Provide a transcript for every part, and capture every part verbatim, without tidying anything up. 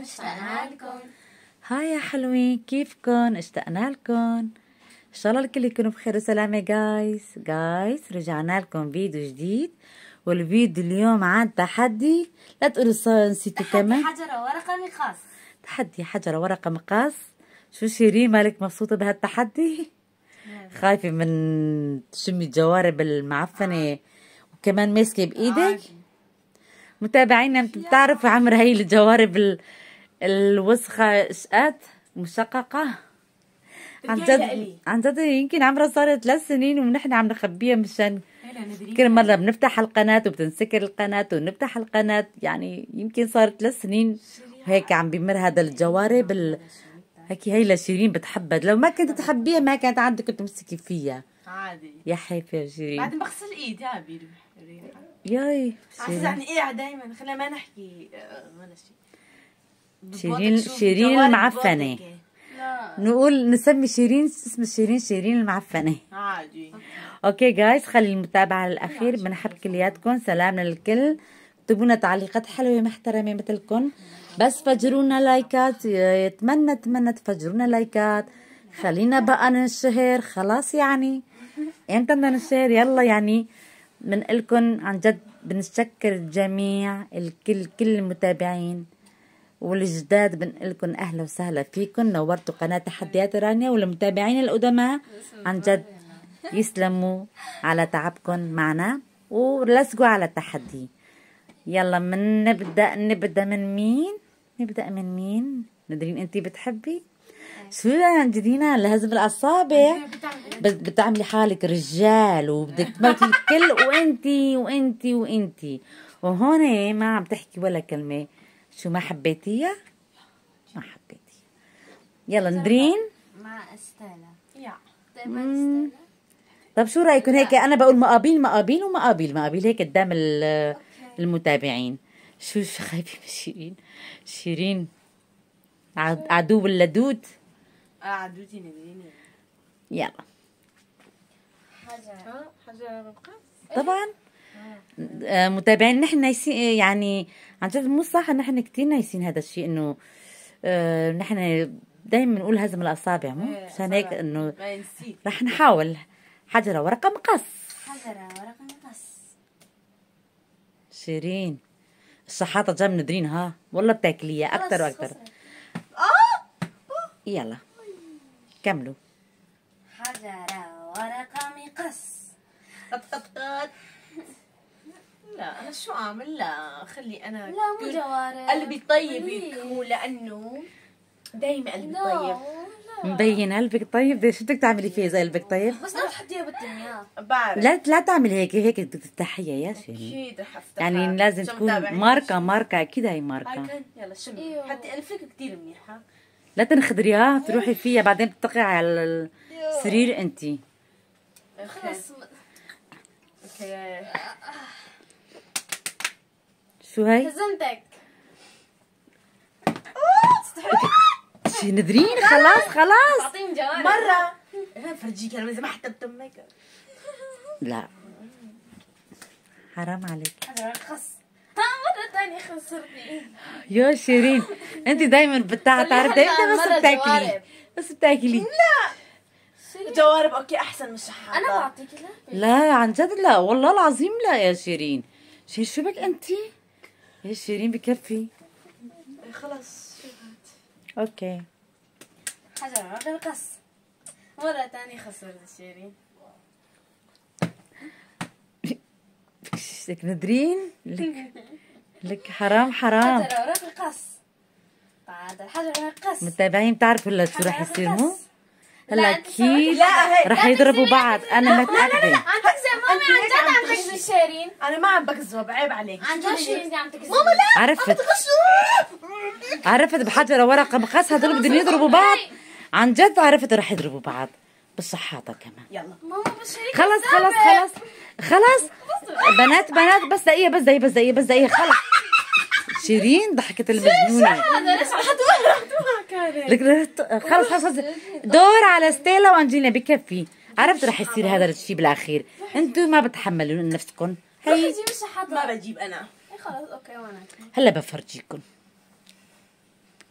اشتقنا لكم. هاي يا حلوين، كيفكن؟ اشتقنا لكم. ان شاء الله الكل يكونوا بخير وسلامة. جايز جايز رجعنا لكم فيديو جديد، والفيديو اليوم عن تحدي. لا تقولوا صار نسيتوا كمان. تحدي حجرة ورقة مقص. تحدي حجرة ورقة مقص. شو شيرين مالك مبسوطة بهالتحدي؟ خايفة من تشمي الجوارب المعفنة وكمان ماسكة بإيدك؟ متابعينا بتعرفوا عمر هي الجوارب ال... الوسخة شقات مشققة. عن جد عن جد يمكن عمرها صارت ثلاث سنين ونحن عم نخبيها مشان كل مرة بنفتح القناة وبتنسكر القناة ونفتح القناة. يعني يمكن صارت ثلاث سنين وهيك عم بيمر هذا الجوارب ال... هيك هي لشيرين بتحبها. لو ما كنت تحبيها ما كانت عندك تمسكي فيها عادي. يا حيفا يا شيرين. بعدين بغسل ايدي يا بيري. ياي يعني ايه دايما خلينا ما نحكي ولا شيء. شيرين شيرين المعفنة. لا نقول نسمي شيرين اسم شيرين شيرين المعفنة. عادي. اوكي جايز، خلي المتابعة للأخير. بنحب كلياتكم، سلامنا للكل. اكتبوا لنا تعليقات حلوة محترمة مثلكم، بس فجرونا لايكات. يتمنى اتمنى تفجرونا لايكات. خلينا بقى ننشهر خلاص. يعني امتى بدنا ننشهر؟ يلا يعني بنقلكن عن جد بنشكر الجميع، الكل كل المتابعين والجداد. بنقلكن اهلا وسهلا فيكن. نورتوا قناة تحديات رانيا، والمتابعين القدماء عن جد يسلموا على تعبكن معنا ولسقوا على التحدي. يلا من نبدأ نبدأ من مين؟ نبدأ من مين؟ ندرين انتي بتحبي؟ شو جدينا لهزم الأصابع؟ بس بتعملي حالك رجال وبدك تموتي الكل وانتي وانتي وانتي وهون ما عم تحكي ولا كلمة. شو ما حبيتيها؟ ما حبيتيها. يلا ندرين مع استالا. يا استالا. طب شو رأيكم هيك؟ أنا بقول مقابيل مقابيل ومقابيل مقابيل هيك قدام المتابعين. شو شو خايفة من شيرين؟ شيرين عدو اللدود. عدوتي ندريني. يلا حجر حجر مقص طبعا. آه متابعين نحن نايسين، يعني عن جد مو صح. نحن كتير نايسين هذا الشيء، انه آه نحن دايما نقول هزم الاصابع، مو عشان هيك انه رح نحاول. حجرة ورقة مقص. حجرة ورقة مقص. شيرين الشحاطة جا من ندرين. ها والله بتاكليها اكثر واكثر. يلا كملوا. حجرة ورقة مقص. قط قط قط. لا انا شو اعمل؟ لا خلي انا. لا مو جوارب. قلبي طيب يكون، لانه دايما قلبي طيب. مبين قلبك طيب. شو بدك تعملي فيه زي قلبك طيب؟ بس لا تحطيها بالدنيا. بعرف. لا لا تعملي هيك هيك بدك تفتحيها يا شيرين. اكيد رح افتحها. يعني لازم تكون ماركة ماركة. اكيد هي ماركة. يلا شمي. حتى الفك كثير منيحة. لا تنخدريها تروحي فيها بعدين بتقعي على السرير انتي. خلص. اوكي. شو هي؟ هزمتك. شي ندرين خلاص خلاص. تعطيهم جوارب مرة. انا فرجيك انا اذا ما حتى بتمك. لا حرام عليك. حجرة خص. ها مرة ثانية خسرتني. يا شيرين انت دايما بتعرف دايما بس بتاكلي بس بتاكلي. لا جوارب اوكي احسن من الشحاطة. انا بعطيك. لا لا عن جد لا والله العظيم لا يا شيرين. شيرين شو بك انتي يا شيرين؟ بكفي خلاص. اوكي. حجرة ورقة مقص. مرة ثانية خسرت شيرين. لك ندرين لك لك حرام حرام. حجرة ورقة مقص. بعد الحجر مقص. متابعين بتعرفوا هلا شو رح يصير؟ مو هلا اكيد لا رح يضربوا بعض. انا متأكدة. عم تكذب مامي. عن جد عم تكذب شيرين. انا ما عم بكذب، عيب عليك. عن جد شيرين عم تكذب. ماما لا عرفت عرفت بحجرة ورقة مقص هدول بدهم يضربوا بعض. عن جد عرفت رح يضربوا بعض بالشحاطة كمان. يلا ماما بس شيرين خلص خلص خلص خلص بنات بنات بس دقيقة بس دقيقة بس دقيقة بس دقيقة خلص. شيرين ضحكت المجنونة. هذا ليش لك خلص خلص خلص. دور على ستيلا وانجينا بكفي. عرفت رح يصير هذا الشيء بالاخير. انتم ما بتحملوا نفسكم. هي جيب الشحاطة. ما بجيب انا. خلص اوكي وانا هلا بفرجيكم.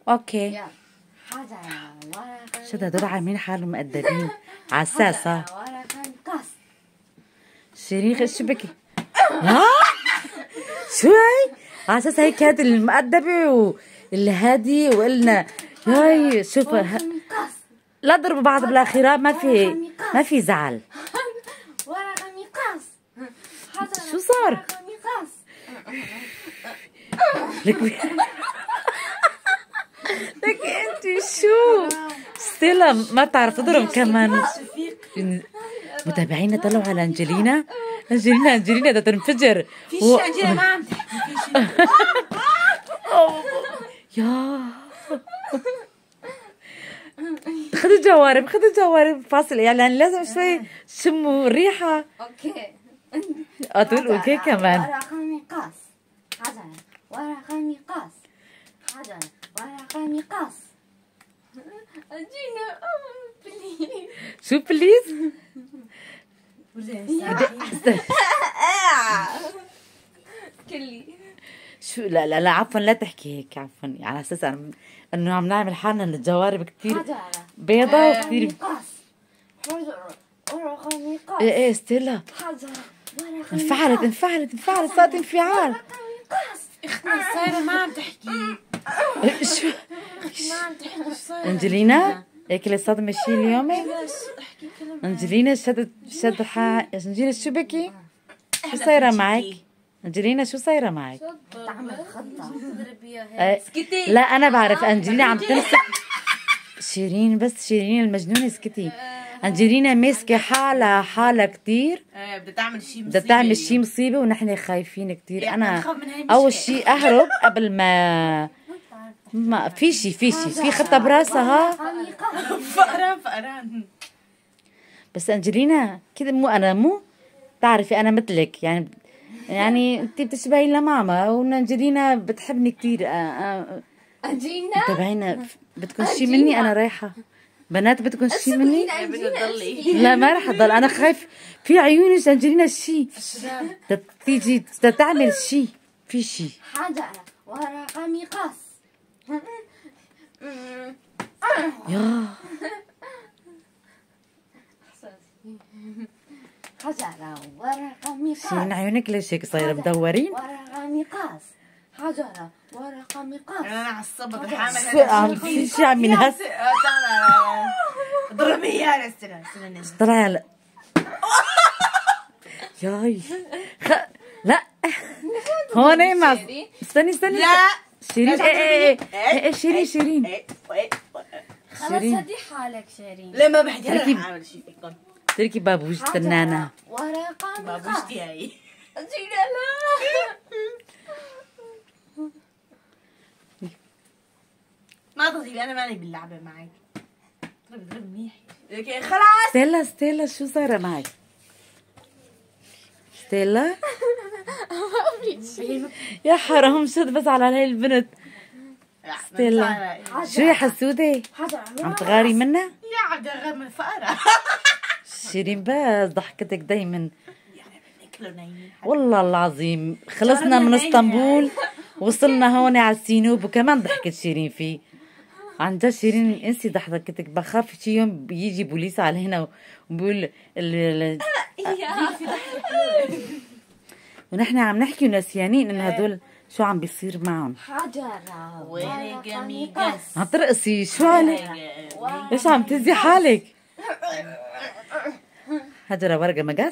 اوكي. يلا. حجرة ورقة شو هدول عاملين حالهم مؤدبين عساسة. حجرة ورقة مقص. شيرين خش شبكي. ها شو هي؟ على اساس هيك هاد المؤدبة والهادي وقلنا هاي شوف ه- مقص. لا ضربوا بعض بالاخيرة، ما في ما في زعل. ورقة مقص. حجرة شو صار؟ ورقة مقص. لك لك انت شو ستيلا ما بتعرف تضرب كمان. متابعينا طلعوا على انجلينا. انجلينا انجلينا بدها تنفجر. في و- شيء انجلينا ما عم تحكي في شيء. يا خذوا الجوارب خذوا الجوارب. فاصل اعلان لازم شوي شموا الريحة. اوكي. اقول اوكي كمان. ورقة مقص. حجرة ورقة مقص. حجرة ورقة مقص. أجينا بليز. شو بليز؟ كلي. شو لا لا لا عفوا لا تحكي هيك عفوا، على اساس أنا- انه عم نعمل حالنا إن الجوارب كثير حجرة بيضة وكثير. مقص. حجرة ورقة مقص. ايه ايه ستيلا حجرة ورقة انفعلت انفعلت انفعلت صارت انفعال. مقص. صايرة ما عم تحكي. شو ما عم تحكي شو صاير؟ انجلينا هيك اللي صدمة شي اليوم. بس احكي كلام. انجلينا شدت شد حا انجلينا شو بكي؟ شو صايرة معك؟ انجلينا شو صايرة معك؟ تعمل خطة. تضربيها هيك. إيه، اسكتي. لا انا بعرف انجلينا عم تمسك شيرين، بس شيرين المجنونة اسكتي. انجلينا ماسكة حالها حالها كتير، ايه بدها تعمل شيء بدها تعمل شي مصيبة ونحن خايفين كتير. يعني انا بنخاف من هاي اول المشكلة. شي اهرب قبل ما ما في شي في شي في خطة براسها. فقرة فقران. بس انجلينا كده مو انا مو تعرفي انا مثلك يعني يعني انت بتشبهي لماما وانجلينا بتحبني كتير. آه، آه، أجينا. تبعينا بدكم شي مني؟ انا رايحة بنات بدكم شي مني؟ بدها تضلي. لا ما رح اضل، انا خايف في عيونك انجلينا شي بدها تيجي بدها تعمل شي في شي. حجرة ورقة مقص. يا حجرة ورقة مقص. شيرين عيونك ليش هيك صايرة مدورين؟ ورقة مقص. حجرة ورقة مقص. انا عصبت الحامل. شو عم في شي عم ينهس؟ ضربي اياها استنى استنى. طلع على ياي خ... لا هون ما استني استني لا. شيرين ايه ايه ايه ايه شيرين شيرين خلص شيرين. هدي حالك شيرين. لا ما بحكي تركي- انا اعمل شيء فيكم. تركي بابوش تنانة. ورقة مقص. بابوشتي هاي. أجينا لا. ما تضيلي انا ماني باللعبة معك. ضرب ضرب منيح. لك خلاص. ستيلا ستيلا شو صايرة معك؟ ستيلا يا حرام شد بس على هاي البنت. ستيلا شو يا حسودة حجرة عم تغاري منها؟ يا عبد غير من فقرة. شيرين بس ضحكتك دايما ناكله نايمين. والله العظيم. خلصنا من اسطنبول وصلنا هون على السينوب وكمان ضحكت شيرين فيه. عن جد شيرين انسي ضحكتك. بخاف شي يوم بيجي بوليس على هنا وبقول ال... ونحن عم نحكي ونسيانين انه هدول شو عم بيصير معهم. حجرة ورقة مقص. عم ترقصي شو عليك؟ ليش عم تهزي حالك؟ حجرة ورقة مقص.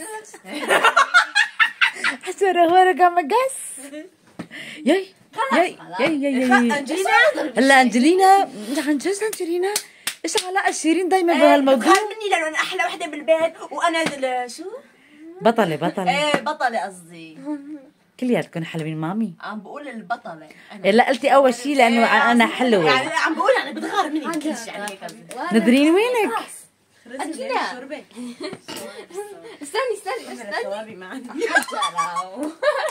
حجرة ورقة مقص. ياي ياي ياي ياي ياي انجلينا. هلا انجلينا عن جد انجلينا ايش علاقة شيرين دايما بهالموضوع؟ بتخاف مني لانه انا احلى وحده بالبيت وانا ال- شو؟ بطلة بطلة ايه بطله قصدي. كلياتكم حلوين مامي. عم بقول البطله انا. إيه لا قلتي اول شيء لانه إيه، انا يعني حلوة. عم بقول انا بتغار مني كل شيء يعني هيك قصدي. نادرين وينك؟ أجينا. استني استني استني. ثوابي معنا. حجرة.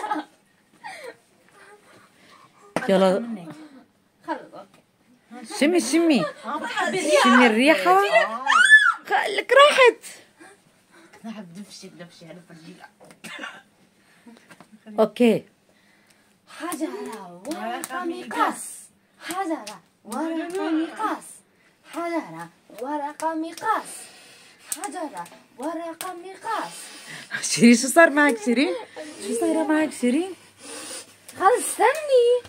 يلا خلص اوكي. شمي شمي اه بتحبي شمي الريحة. لك راحت. انا بدفشك دفشه انا فرجيك. اوكي حجرة ورقة مقص. حجرة ورقة مقاس. حجرة ورقة مقاس. حجرة ورقة مقاس. شيرين شو صار معك شيرين؟ شو صايرة معك شيرين؟ خلص استني.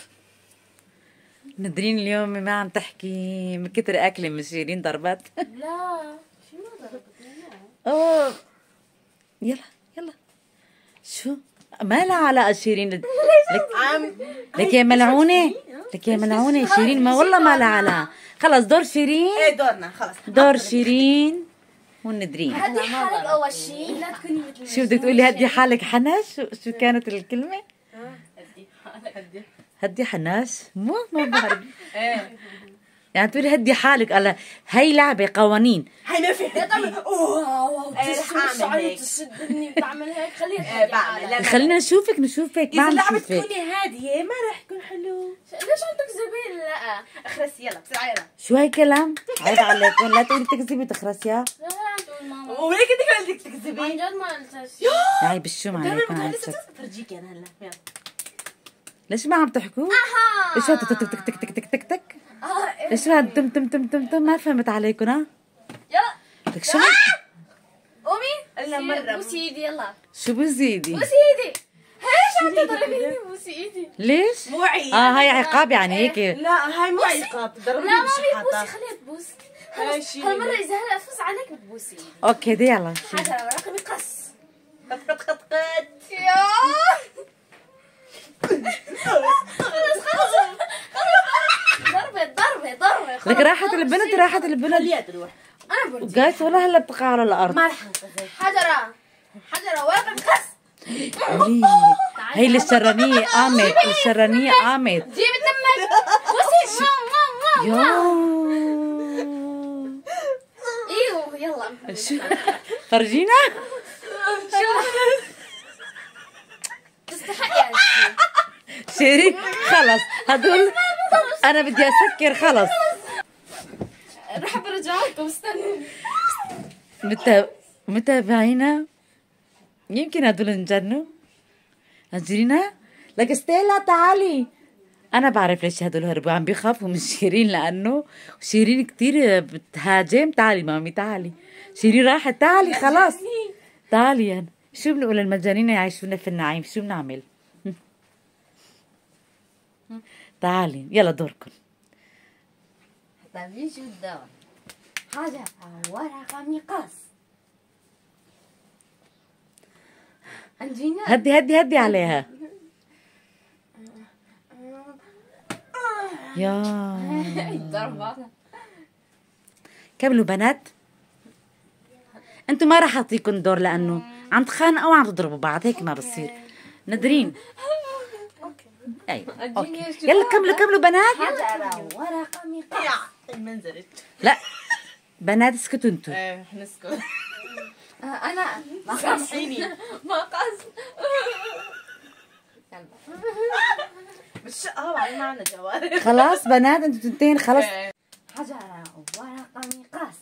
نادرين اليوم ما عم تحكي من كتر اكله من شيرين ضربت. لا شو ما ضربتني. اوه يلا يلا شو ما لها علاقة شيرين لك عم لك يا ملعونة لك يا ملعونة شيرين ما والله ما لها علاقة. خلص دور شيرين. ايه دورنا خلص. دور شيرين والندرين. هدي حالك اول شيء لا تكوني مثل شو بدك تقولي هدي حالك حناش؟ شو, شو كانت الكلمة؟ هدي حالك هدي. هدي حناش؟ مو ما بعرف. ايه يعني تقولي هدي حالك. الله هي لعبة قوانين. هي ما في هدي. اوه إيه، رح أعمل شعري هيك. تشدني بتعمل هيك خليها إيه، بعمل. لا، خلينا نشوفك نشوفك ما إذا عم اللعبة نشوفك. تكوني هادية ما رح يكون حلو. ليش عم تكذبي؟ لا اخرسي يلا بسرعة يلا. شو هاي كلام؟ عيب عليكم لا تقولي تكذبي تخرسي يا. لا لا عم تقول ماما. وليك انت بدك عن تكذبي. جد ما قلت شيء. عيب الشوم عليكم عن جد. فرجيكي انا هلا يلا. ليش ما عم تحكوا؟ اها ايش هاد تك تك تك تك تك تك تك؟ اه إيه. ايش هاد تم تم تم تم تم ما فهمت عليكم ها؟ يلا لك شو قومي. إلا مرة. بوسي ايدي يلا. شو بزيدي؟ بوسي ايدي. ليش عم تضربيني؟ بوسي ايدي. ليش؟ مو عيب. اه هاي عقاب يعني هيك. لا هاي مو عقاب. لا ضربني مامي بوسي بشحطة. خليها تبوس. ماشي. هالمرة إذا هلا فوز عليك بتبوسي ايدي. اوكي دي يلا شو؟ حجرة ورقة مقص. قط قط قط قط. يا خلص خلص ضربة ضربة ضربة. لك راحت البنت راحت البنت. خليها تروح. أنا برجي. جايز والله هلا بتقع على الارض. ما رح نقصد. حجرة حجرة ورقة مقص. قولي. هي الشرانية قامت الشرانية قامت. جيبي تمك. بوسي مام مام مام. يو ايوه يلا. شو فرجينا. تستحقي هالشي. شيرين خلص هدول انا بدي اسكر خلص. رح برجع لكم استنوا. متى متابعينا يمكن هدول انجنوا. هجرينا لك ستيلا تعالي. انا بعرف ليش هدول هربوا عم بيخافوا من شيرين لانه شيرين كتير بتهاجم. تعالي مامي تعالي. شيرين راحت تعالي خلاص تعالي. يعني شو بنقول المجانين يعيشون في النعيم شو بنعمل. تعالي يلا دوركم. طيب شو الدور؟ حجرة ورقة مقص. انجينا. هدي هدي هدي عليها. يا ضربة. كملوا بنات. انتوا ما راح اعطيكم دور لانه عم تخانقوا وعم تضربوا بعض هيك ما بصير. نادرين ايوه اوكي يلا كملوا كملوا بنات. حجرة ورقة مقص. يا المنزلت. لا بنات اسكتوا انتوا. ايه نسكت. انا ما قص. سامحيني. ما قص. بالشقة بعدين ما عندنا جوارح. خلاص بنات انتوا تنتين خلاص. حجرة ورقة مقص.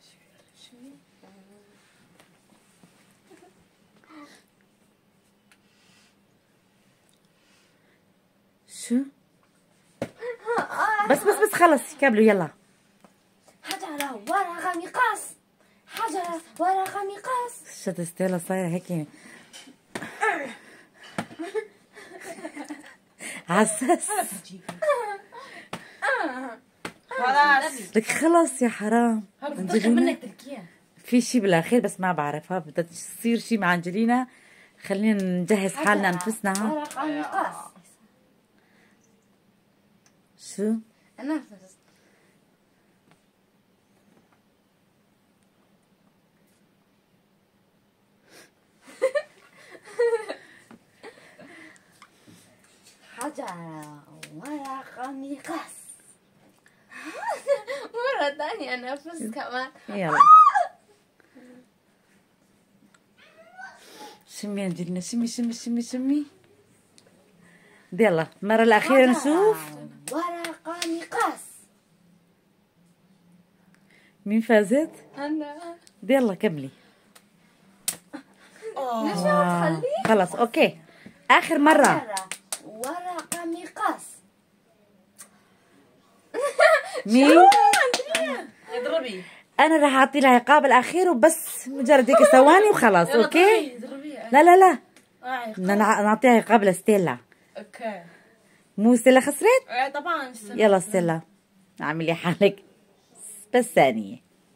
شو بس بس بس خلص كملوا يلا. حجرة ورقة مقص. حجرة ورقة مقص. شت ستيلا صايرة هيك عساس. خلاص. لك خلص يا حرام. أنجلينا منك تركيا. في شي بالاخير بس ما بعرف ها بدها تصير شي مع انجلينا. خلينا نجهز حالنا انفسنا ها. ورقة مقص. شو انا حجرة ورقة مقص. مرة ثانية أنا فزت كمان. يلا شمي انجلينا شمي شمي شمي شمي. يلا المرة الأخيرة نشوف ورقة مقص. مين فازت. أنا. يلا كملي. ليش ما تخلي؟ خلص اوكي آخر مرة. حجرة ورقة مقص. مين؟ اضربي. انا راح اعطي لها عقاب الاخير وبس، مجرد هيك ثواني وخلاص. اوكي. لا لا لا بدنا نعطيها عقاب لستيلا. اوكي. مو ستيلا خسرت؟ ايه طبعا. يلا ستيلا اعملي حالك بس ثانية.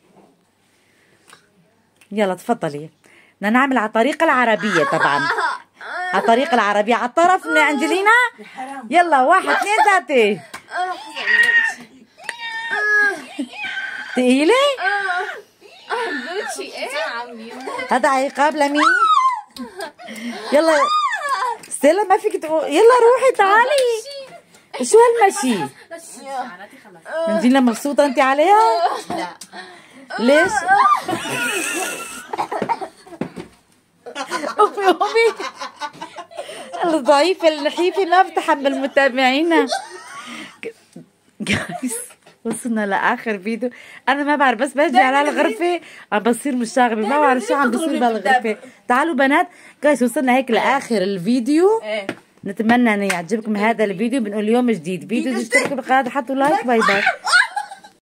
يلا تفضلي. بدنا نعمل على الطريقة العربية طبعا، على الطريقة العربية على الطرف من أنجلينا. يلا واحد اثنين ثلاثة. تقيلة؟ هذا عقاب لمين؟ يلا ستيلا ما فيك تقول. يلا روحي تعالي. شو هالمشي؟ نجينا مبسوطة انت عليها؟ لا. ليش؟ أمي أمي الضعيفة النحيفة ما بتحمل متابعينا. جايز وصلنا لآخر فيديو. أنا ما بعرف، بس برجع على الغرفة عم بصير مشاغبة، ما بعرف شو عم بصير بهالغرفة. تعالوا بنات، جايز وصلنا هيك لآخر الفيديو. نتمنى أن يعجبكم هذا الفيديو. بنقول يوم جديد فيديو، اشتركوا بالقناة، حطوا لايك. باي باي.